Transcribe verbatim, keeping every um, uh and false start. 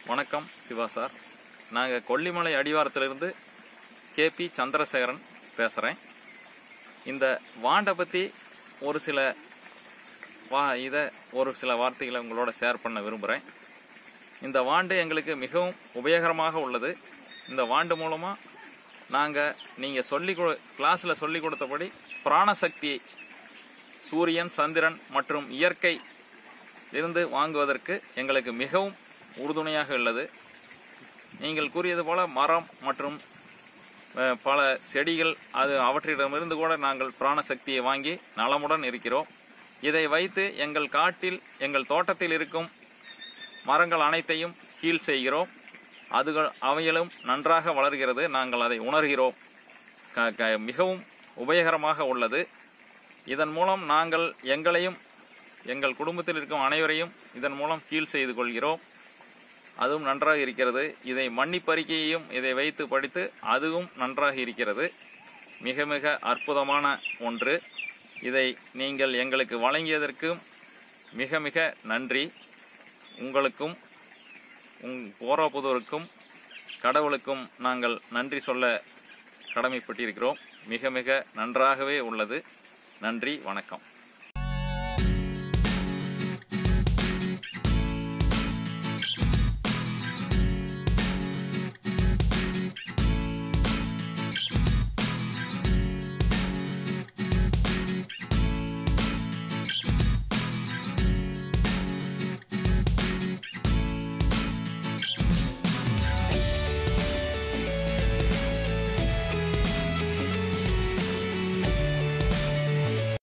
வணக்கம் சிவா சார். நாங்கள் கொல்லிமலை அடிவாரத்திலிருந்து கேபி சந்திரசேகரன் பேசுகிறேன். இந்த வாண்டை பற்றி ஒரு சில வா இதை ஒரு சில வார்த்தைகளை உங்களோட ஷேர் பண்ண விரும்புகிறேன். இந்த வாண்டு எங்களுக்கு மிகவும் உபயோகரமாக உள்ளது. இந்த வாண்டு மூலமாக நாங்கள் நீங்கள் சொல்லி கொ கிளாஸில் சொல்லி கொடுத்தபடி பிராணசக்தி சூரியன், சந்திரன் மற்றும் இயற்கை இருந்து வாங்குவதற்கு எங்களுக்கு மிகவும் உறுதுணையாக உள்ளது. நீங்கள் கூறியது போல மரம் மற்றும் பல செடிகள் அது அவற்றிடமிருந்து கூட நாங்கள் பிராணசக்தியை வாங்கி நலமுடன் இருக்கிறோம். இதை வைத்து எங்கள் காட்டில் எங்கள் தோட்டத்தில் இருக்கும் மரங்கள் அனைத்தையும் ஹீல் செய்கிறோம். அதுகள் அவைகளும் நன்றாக வளர்கிறது. நாங்கள் அதை உணர்கிறோம். க க மிகவும் உபயோகரமாக உள்ளது. இதன் மூலம் நாங்கள் எங்களையும் எங்கள் குடும்பத்தில் இருக்கும் அனைவரையும் இதன் மூலம் ஹீல் செய்து கொள்கிறோம். அதுவும் நன்றாக இருக்கிறது. இதை மன்னிப்பறிக்கையையும் இதை வைத்து படித்து அதுவும் நன்றாக இருக்கிறது. மிக மிக அற்புதமான ஒன்று. இதை நீங்கள் எங்களுக்கு வழங்கியதற்கும் மிக மிக நன்றி. உங்களுக்கும் உங் போராபுதூருக்கும் கடவுளுக்கும் நாங்கள் நன்றி சொல்ல கடமைப்பட்டிருக்கிறோம். மிக மிக நன்றாகவே உள்ளது. நன்றி, வணக்கம்.